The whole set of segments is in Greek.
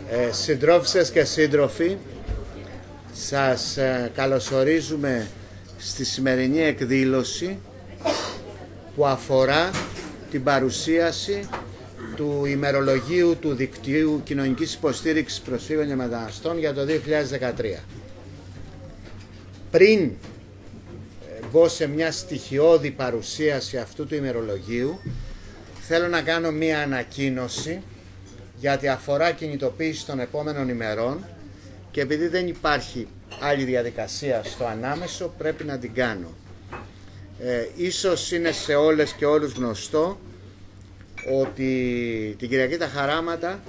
Συντρόφισσες και σύντροφοι, σας καλωσορίζουμε στη σημερινή εκδήλωση που αφορά την παρουσίαση του ημερολογίου του Δικτύου Κοινωνικής Υποστήριξης Προσφύγων και Μεταναστών για το 2013. Πριν μπω σε μια στοιχειώδη παρουσίαση αυτού του ημερολογίου, θέλω να κάνω μια ανακοίνωση γιατί αφορά κινητοποίηση των επόμενων ημερών και επειδή δεν υπάρχει άλλη διαδικασία στο ανάμεσο πρέπει να την κάνω. Ίσως είναι σε όλες και όλους γνωστό ότι την Κυριακή τα Χαράματα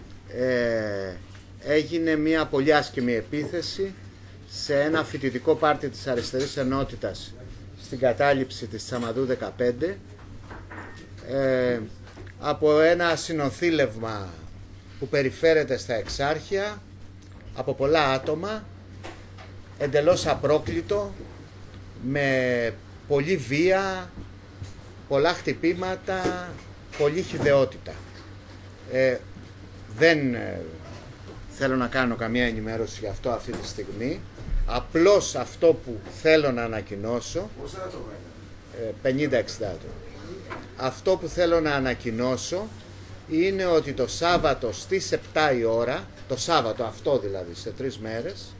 έγινε μια πολύ άσκημη επίθεση σε ένα φοιτητικό πάρτι της Αριστερής Ενότητας στην κατάληψη της Τσαμαδού 15 από ένα συνοθήλευμα που περιφέρεται στα Εξάρχεια από πολλά άτομα, εντελώς απρόκλητο, με πολλή βία, πολλά χτυπήματα, πολλή χυδαιότητα. Δεν θέλω να κάνω καμία ενημέρωση γι' αυτό αυτή τη στιγμή. Απλώς αυτό που θέλω να ανακοινώσω, 50-60 άτομα. Αυτό που θέλω να ανακοινώσω είναι ότι το Σάββατο στις 7 η ώρα, το Σάββατο αυτό δηλαδή σε 3 μέρες,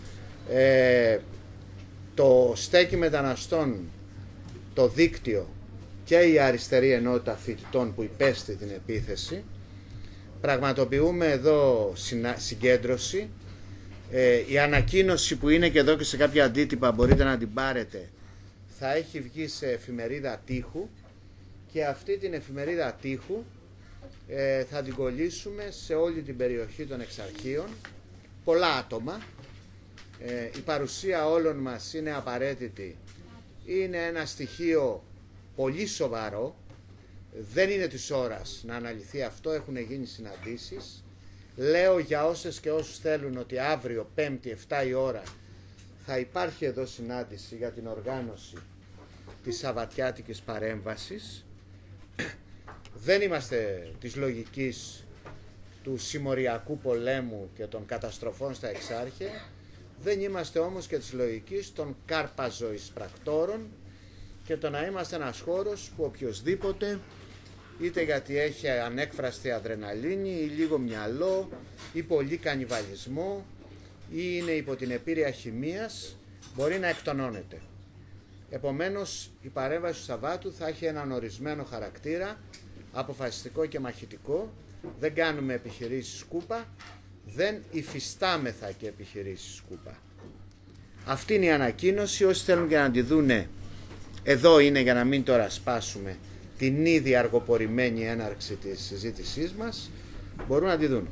το Στέκι Μεταναστών, το δίκτυο και η Αριστερή Ενότητα Φοιτητών που υπέστη την επίθεση, πραγματοποιούμε εδώ συγκέντρωση. Η ανακοίνωση που είναι και εδώ και σε κάποια αντίτυπα μπορείτε να την πάρετε, θα έχει βγει σε εφημερίδα τείχου και αυτή την εφημερίδα τείχου θα την κολλήσουμε σε όλη την περιοχή των Εξαρχείων. Πολλά άτομα, η παρουσία όλων μας είναι απαραίτητη, είναι ένα στοιχείο πολύ σοβαρό, δεν είναι της ώρας να αναλυθεί αυτό, έχουν γίνει συναντήσεις. Λέω για όσες και όσους θέλουν ότι αύριο 5η 7 η ώρα θα υπάρχει εδώ συνάντηση για την οργάνωση της Σαββατιάτικης παρέμβασης. Δεν είμαστε της λογικής του συμμοριακού πολέμου και των καταστροφών στα Εξάρχεια, δεν είμαστε όμως και της λογικής των κάρπαζοεισπρακτόρων και το να είμαστε ένας χώρος που οποιοσδήποτε, είτε γιατί έχει ανέκφραστη αδρεναλίνη ή λίγο μυαλό ή πολύ κανιβαλισμό ή είναι υπό την επίρρεια χημείας, μπορεί να εκτονώνεται. Επομένως η παρέμβαση του Σαββάτου θα έχει έναν ορισμένο χαρακτήρα, αποφασιστικό και μαχητικό. Δεν κάνουμε επιχειρήσεις σκούπα, δεν υφιστάμεθα και επιχειρήσεις σκούπα. Αυτή είναι η ανακοίνωση. Όσοι θέλουν και να τη δούνε, εδώ είναι για να μην τώρα σπάσουμε την ήδη αργοπορημένη έναρξη της συζήτησής μας, μπορούν να τη δουν.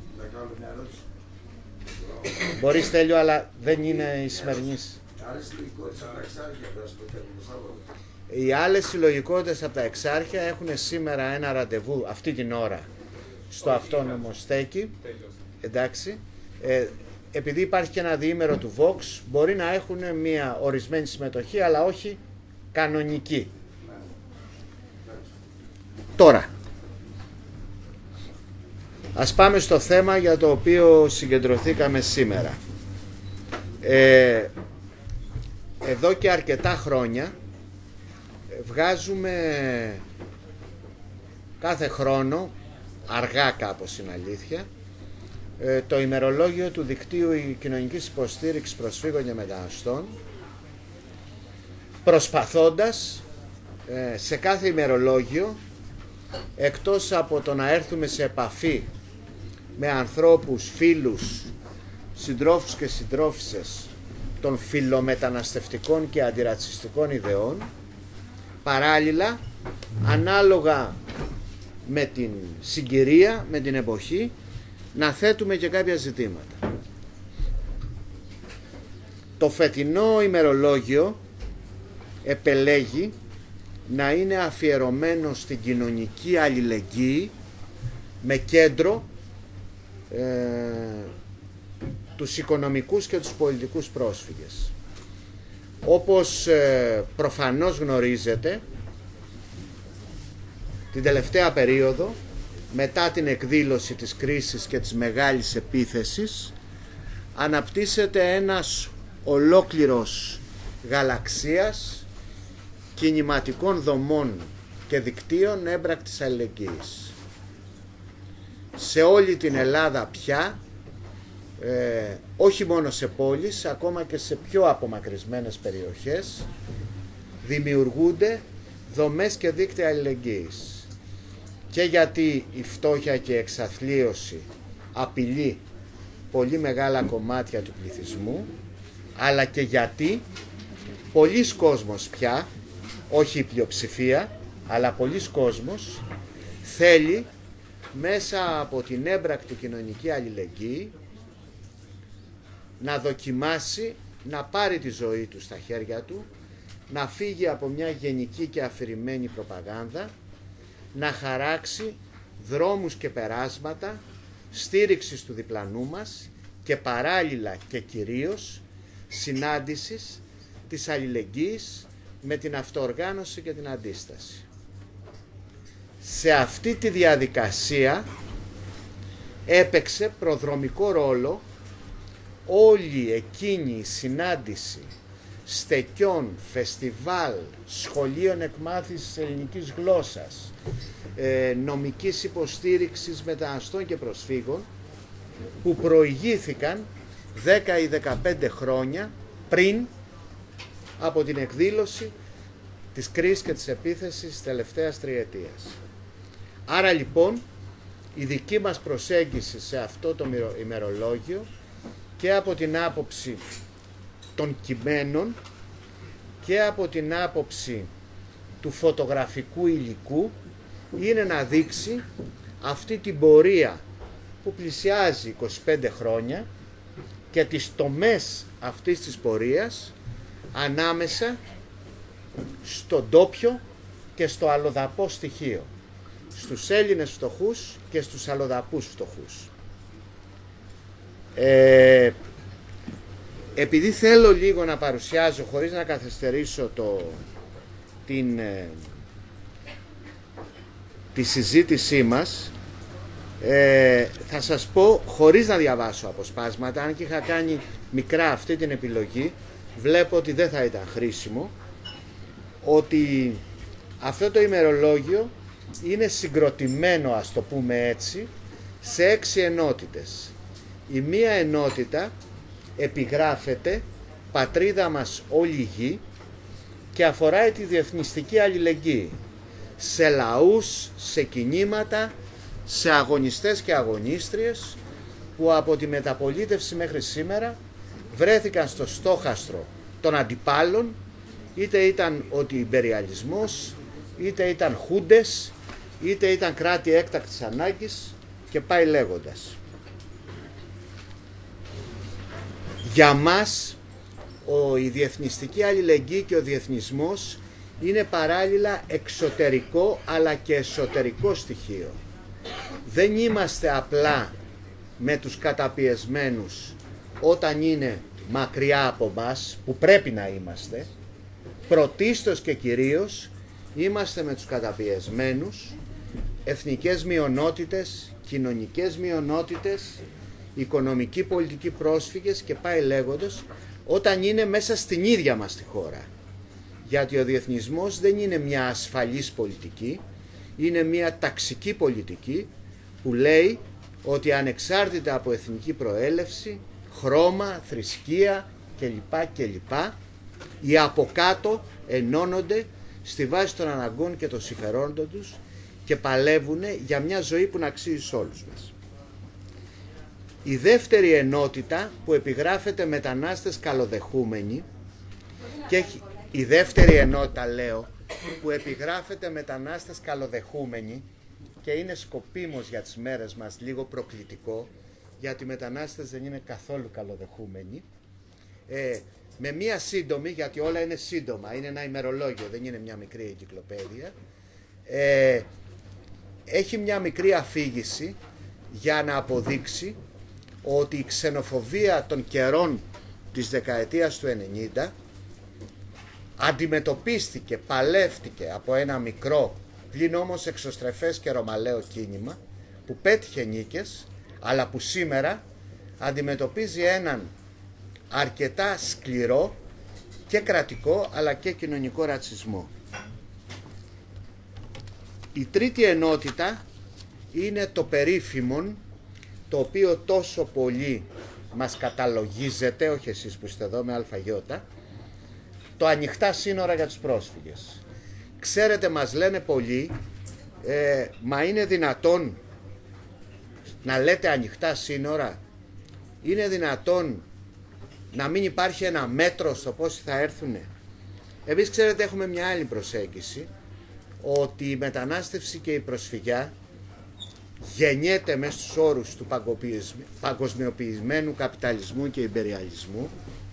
Μπορείς, Στέλιο, αλλά δεν είναι η σημερινής. Οι άλλες συλλογικότητες από τα Εξάρχεια έχουν σήμερα ένα ραντεβού αυτή την ώρα στο αυτόνομο Στέκι. Εντάξει. Επειδή υπάρχει και ένα διήμερο του Vox, μπορεί να έχουν μια ορισμένη συμμετοχή, αλλά όχι κανονική. Τώρα, ας πάμε στο θέμα για το οποίο συγκεντρωθήκαμε σήμερα. Εδώ και αρκετά χρόνια βγάζουμε κάθε χρόνο, αργά κάπως είναι αλήθεια, το ημερολόγιο του Δικτύου Κοινωνικής Υποστήριξης Προσφύγων και Μεταναστών, προσπαθώντας σε κάθε ημερολόγιο, εκτός από το να έρθουμε σε επαφή με ανθρώπους, φίλους, συντρόφους και συντρόφισσες των φιλομεταναστευτικών και αντιρατσιστικών ιδεών, παράλληλα, ανάλογα με την συγκυρία, με την εποχή, να θέτουμε και κάποια ζητήματα. Το φετινό ημερολόγιο επελέγει να είναι αφιερωμένο στην κοινωνική αλληλεγγύη με κέντρο τους οικονομικούς και τους πολιτικούς πρόσφυγες. Όπως προφανώς γνωρίζετε, την τελευταία περίοδο μετά την εκδήλωση της κρίσης και της μεγάλης επίθεσης, αναπτύσσεται ένας ολόκληρος γαλαξίας κινηματικών δομών και δικτύων έμπρακτης αλληλεγγύης. Σε όλη την Ελλάδα πια, όχι μόνο σε πόλεις, ακόμα και σε πιο απομακρυσμένες περιοχές, δημιουργούνται δομές και δίκτυα αλληλεγγύης. Και γιατί η φτώχεια και η εξαθλίωση απειλεί πολύ μεγάλα κομμάτια του πληθυσμού, αλλά και γιατί πολλοί κόσμος πια, όχι η πλειοψηφία, αλλά πολλοί κόσμος θέλει μέσα από την έμπρακτη κοινωνική αλληλεγγύη να δοκιμάσει να πάρει τη ζωή του στα χέρια του, να φύγει από μια γενική και αφηρημένη προπαγάνδα, να χαράξει δρόμους και περάσματα στήριξης του διπλανού μας και παράλληλα και κυρίως συνάντησης της αλληλεγγύης με την αυτοοργάνωση και την αντίσταση. Σε αυτή τη διαδικασία έπαιξε προδρομικό ρόλο όλη εκείνη η συνάντηση στεκιών, φεστιβάλ, σχολείων εκμάθησης ελληνικής γλώσσας, νομικής υποστήριξης μεταναστών και προσφύγων, που προηγήθηκαν 10 ή 15 χρόνια πριν από την εκδήλωση της κρίσης και της επίθεσης της τελευταίας τριετίας. Άρα λοιπόν η δική μας προσέγγιση σε αυτό το ημερολόγιο, και από την άποψη των κειμένων και από την άποψη του φωτογραφικού υλικού, είναι να δείξει αυτή την πορεία που πλησιάζει 25 χρόνια και τις τομές αυτής της πορείας ανάμεσα στο ντόπιο και στο αλλοδαπό στοιχείο, στους Έλληνες φτωχούς και στους αλλοδαπούς φτωχούς. Επειδή θέλω λίγο να παρουσιάζω, χωρίς να καθυστερήσω τη συζήτησή μας, θα σας πω, χωρίς να διαβάσω αποσπάσματα, αν και είχα κάνει μικρά αυτή την επιλογή, βλέπω ότι δεν θα ήταν χρήσιμο, ότι αυτό το ημερολόγιο είναι συγκροτημένο, ας το πούμε έτσι, σε 6 ενότητες. Η μία ενότητα επιγράφεται «Πατρίδα μας όλη γη» και αφορά τη διεθνιστική αλληλεγγύη σε λαούς, σε κινήματα, σε αγωνιστές και αγωνίστριες που από τη μεταπολίτευση μέχρι σήμερα βρέθηκαν στο στόχαστρο των αντιπάλων, είτε ήταν ο ιμπεριαλισμός, είτε ήταν χούντες, είτε ήταν κράτη έκτακτης ανάγκης και πάει λέγοντας. Για μας η διεθνιστική αλληλεγγύη και ο διεθνισμός είναι παράλληλα εξωτερικό αλλά και εσωτερικό στοιχείο. Δεν είμαστε απλά με τους καταπιεσμένους όταν είναι μακριά από μας, που πρέπει να είμαστε. Πρωτίστως και κυρίως είμαστε με τους καταπιεσμένους, εθνικές μειονότητες, κοινωνικές μειονότητες, οικονομικοί, πολιτικοί πρόσφυγες και πάει λέγοντας, όταν είναι μέσα στην ίδια μας τη χώρα. Γιατί ο διεθνισμός δεν είναι μια ασφαλής πολιτική, είναι μια ταξική πολιτική που λέει ότι ανεξάρτητα από εθνική προέλευση, χρώμα, θρησκεία κλπ, οι από κάτω ενώνονται στη βάση των αναγκών και των συμφερόντων τους και παλεύουν για μια ζωή που να αξίζει σε όλους μας. Η δεύτερη ενότητα που επιγράφεται μετανάστες καλοδεχούμενοι, και η δεύτερη ενότητα λέω που επιγράφεται μετανάστες καλοδεχούμενοι, και είναι σκοπίμως για τις μέρες μας λίγο προκλητικό, γιατί οι μετανάστες δεν είναι καθόλου καλοδεχούμενοι, με μία σύντομη, γιατί όλα είναι σύντομα, είναι ένα ημερολόγιο, δεν είναι μια μικρή εγκυκλοπαίδεια, έχει μια μικρή αφήγηση για να αποδείξει ότι η ξενοφοβία των καιρών της δεκαετίας του 90 αντιμετωπίστηκε, παλεύτηκε από ένα μικρό, πλην όμως εξωστρεφές και ρωμαλαίο κίνημα, που πέτυχε νίκες, αλλά που σήμερα αντιμετωπίζει έναν αρκετά σκληρό και κρατικό αλλά και κοινωνικό ρατσισμό. Η τρίτη ενότητα είναι το περίφημον, το οποίο τόσο πολύ μας καταλογίζεται, όχι εσείς που είστε εδώ με αλφαγιώτα, το ανοιχτά σύνορα για τους πρόσφυγες. Ξέρετε, μας λένε πολλοί, μα είναι δυνατόν να λέτε ανοιχτά σύνορα? Είναι δυνατόν να μην υπάρχει ένα μέτρο στο πόσοι θα έρθουνε? Εμείς, ξέρετε, έχουμε μια άλλη προσέγγιση, ότι η μετανάστευση και η προσφυγιά γεννιέται μέσα στους όρους του παγκοσμιοποιημένου καπιταλισμού και ιμπεριαλισμού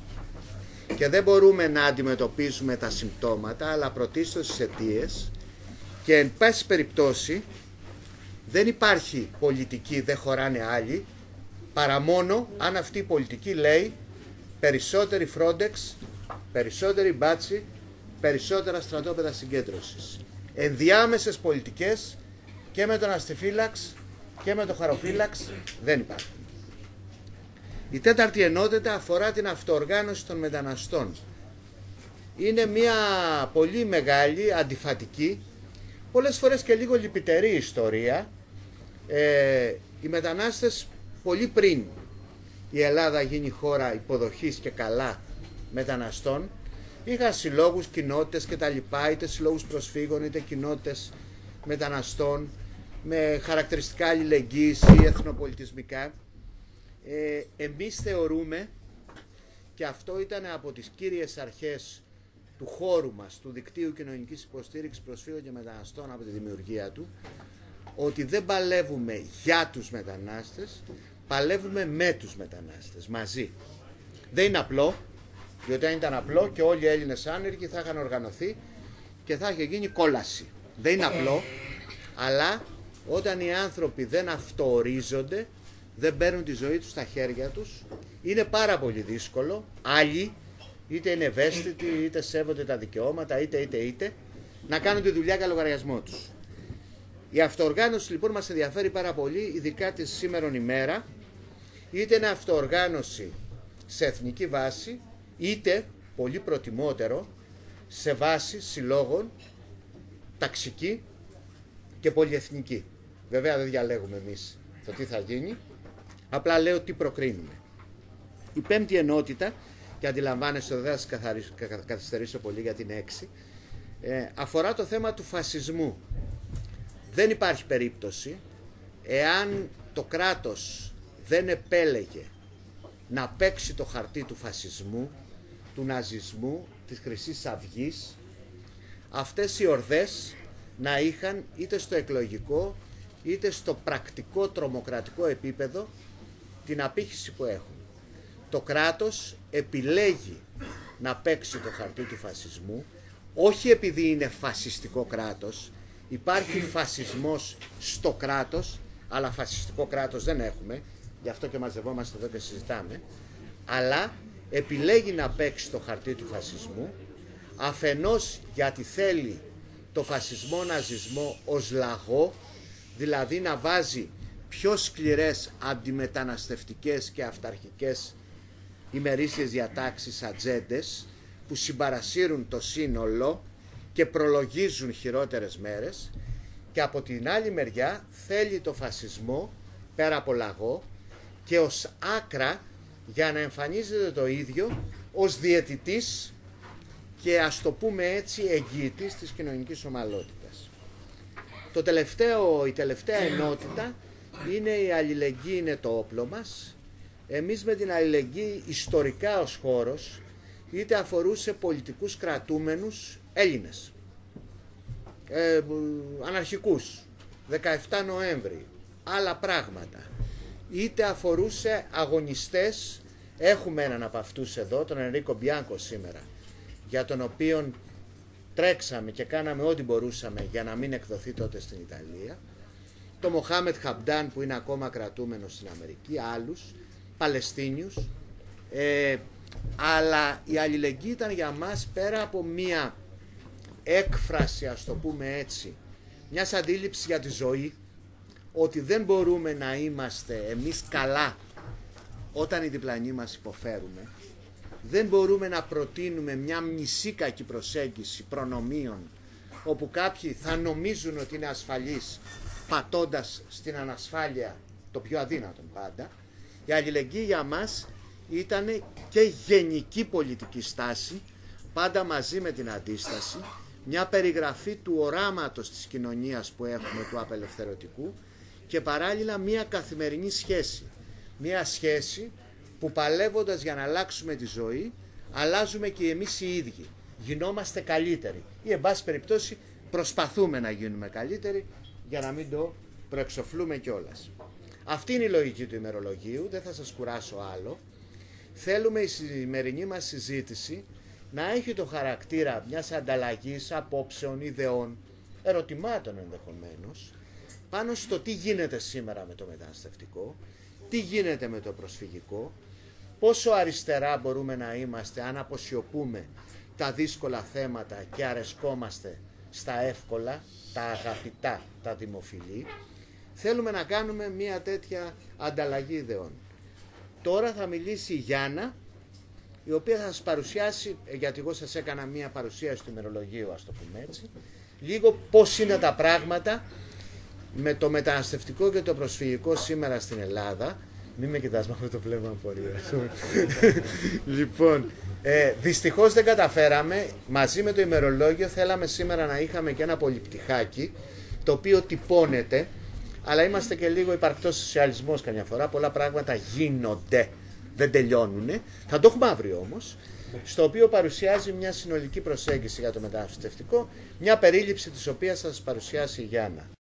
και δεν μπορούμε να αντιμετωπίσουμε τα συμπτώματα, αλλά πρωτίστως τις αιτίες, και εν πάση περιπτώσει δεν υπάρχει πολιτική, δεν χωράνε άλλοι, παρά μόνο αν αυτή η πολιτική λέει περισσότερη Frontex, περισσότερη μπάτσι, περισσότερα στρατόπεδα συγκέντρωσης. Ενδιάμεσες πολιτικές και με τον αστιφύλαξ και με τον χαροφύλαξ δεν υπάρχουν. Η τέταρτη ενότητα αφορά την αυτοοργάνωση των μεταναστών. Είναι μια πολύ μεγάλη, αντιφατική, πολλές φορές και λίγο λυπητερή ιστορία. Οι μετανάστες πολύ πριν η Ελλάδα γίνει χώρα υποδοχής και καλά μεταναστών, είχαν συλλόγους, κοινότητες και τα λοιπά, είτε συλλόγους προσφύγων είτε κοινότητες μεταναστών με χαρακτηριστικά αλληλεγγύης ή εθνοπολιτισμικά. Εμείς θεωρούμε, και αυτό ήταν από τις κύριες αρχές του χώρου μας, του δικτύου κοινωνικής υποστήριξης προσφύγων και μεταναστών από τη δημιουργία του, ότι δεν παλεύουμε για τους μετανάστες, παλεύουμε με τους μετανάστες, μαζί. Δεν είναι απλό, διότι αν ήταν απλό και όλοι οι Έλληνες άνεργοι θα είχαν οργανωθεί και θα είχε γίνει κόλαση. Δεν είναι απλό, αλλά όταν οι άνθρωποι δεν αυτοορίζονται, δεν παίρνουν τη ζωή τους στα χέρια τους, είναι πάρα πολύ δύσκολο άλλοι, είτε είναι ευαίσθητοι, είτε σέβονται τα δικαιώματα, είτε, να κάνουν τη δουλειά για λογαριασμό τους. Η αυτοοργάνωση λοιπόν μας ενδιαφέρει πάρα πολύ, ειδικά τη σήμερον ημέρα, είτε είναι αυτοοργάνωση σε εθνική βάση, είτε, πολύ προτιμότερο, σε βάση συλλόγων, ταξική και πολυεθνική. Βέβαια δεν διαλέγουμε εμείς το τι θα γίνει, απλά λέω τι προκρίνουμε. Η πέμπτη ενότητα, και αντιλαμβάνεστε ότι δεν θα σας καθυστερήσω πολύ για την 6, αφορά το θέμα του φασισμού. Δεν υπάρχει περίπτωση, εάν το κράτος δεν επέλεγε να παίξει το χαρτί του φασισμού, του ναζισμού, της Χρυσής Αυγής, αυτές οι ορδές να είχαν είτε στο εκλογικό είτε στο πρακτικό τρομοκρατικό επίπεδο την απήχηση που έχουν. Το κράτος επιλέγει να παίξει το χαρτί του φασισμού, όχι επειδή είναι φασιστικό κράτος, υπάρχει φασισμός στο κράτος, αλλά φασιστικό κράτος δεν έχουμε, γι' αυτό και μαζευόμαστε εδώ και συζητάμε, αλλά επιλέγει να παίξει το χαρτί του φασισμού, αφενός γιατί θέλει το φασισμό-ναζισμό ως λαγό, δηλαδή να βάζει πιο σκληρές αντιμεταναστευτικές και αυταρχικές ημερήσιες διατάξεις, ατζέντες, που συμπαρασύρουν το σύνολο και προλογίζουν χειρότερες μέρες, και από την άλλη μεριά θέλει το φασισμό πέρα από λαγό και ως άκρα για να εμφανίζεται το ίδιο ως διαιτητής και, ας το πούμε έτσι, εγγυητής της κοινωνικής ομαλότητας. Η τελευταία ενότητα είναι η αλληλεγγύη, είναι το όπλο μας. Εμείς με την αλληλεγγύη ιστορικά ως χώρος, είτε αφορούσε πολιτικούς κρατούμενους Έλληνες, αναρχικούς, 17 Νοέμβρη, άλλα πράγματα, είτε αφορούσε αγωνιστές. Έχουμε έναν από αυτούς εδώ, τον Ενρίκο Μπιάνκο σήμερα, για τον οποίον τρέξαμε και κάναμε ό,τι μπορούσαμε για να μην εκδοθεί τότε στην Ιταλία, το Μοχάμετ Χαμπντάν που είναι ακόμα κρατούμενος στην Αμερική, άλλους Παλαιστίνιους, αλλά η αλληλεγγύη ήταν για μας, πέρα από μία έκφραση, ας το πούμε έτσι, μιας αντίληψης για τη ζωή, ότι δεν μπορούμε να είμαστε εμείς καλά όταν οι διπλανοί μας υποφέρουμε. Δεν μπορούμε να προτείνουμε μια μισή κακή προσέγγιση προνομίων, όπου κάποιοι θα νομίζουν ότι είναι ασφαλείς πατώντας στην ανασφάλεια το πιο αδύνατον πάντα. Η αλληλεγγύη για μας ήταν και γενική πολιτική στάση, πάντα μαζί με την αντίσταση, μια περιγραφή του οράματος της κοινωνίας που έχουμε, του απελευθερωτικού, και παράλληλα μια καθημερινή σχέση. Μια σχέση που παλεύοντας για να αλλάξουμε τη ζωή, αλλάζουμε και εμείς οι ίδιοι. Γινόμαστε καλύτεροι ή εν πάση περιπτώσει προσπαθούμε να γίνουμε καλύτεροι, για να μην το προεξοφλούμε κιόλας. Αυτή είναι η λογική του ημερολογίου, δεν θα σας κουράσω άλλο. Θέλουμε η σημερινή μας συζήτηση να έχει το χαρακτήρα μιας ανταλλαγής απόψεων, ιδεών, ερωτημάτων ενδεχομένως, πάνω στο τι γίνεται σήμερα με το μεταναστευτικό, τι γίνεται με το προσφυγικό, πόσο αριστερά μπορούμε να είμαστε αν αποσιωπούμε τα δύσκολα θέματα και αρεσκόμαστε στα εύκολα, τα αγαπητά, τα δημοφιλή. Θέλουμε να κάνουμε μια τέτοια ανταλλαγή ιδεών. Τώρα θα μιλήσει η Γιάννα, η οποία θα σας παρουσιάσει, γιατί εγώ σας έκανα μια παρουσίαση του ημερολογίου, ας το πούμε έτσι, λίγο πώς είναι τα πράγματα με το μεταναστευτικό και το προσφυγικό σήμερα στην Ελλάδα. Μην με κοιτάς με αυτό το βλέμμα απορίας. Λοιπόν, δυστυχώς δεν καταφέραμε. Μαζί με το ημερολόγιο θέλαμε σήμερα να είχαμε και ένα πολυπτυχάκι, το οποίο τυπώνεται, αλλά είμαστε και λίγο υπαρκτός σοσιαλισμός καμιά φορά. Πολλά πράγματα γίνονται, δεν τελειώνουνε. Θα το έχουμε αύριο όμως, στο οποίο παρουσιάζει μια συνολική προσέγγιση για το μεταναστευτικό, μια περίληψη της οποίας θα σας παρουσιάσει η Γιάννα.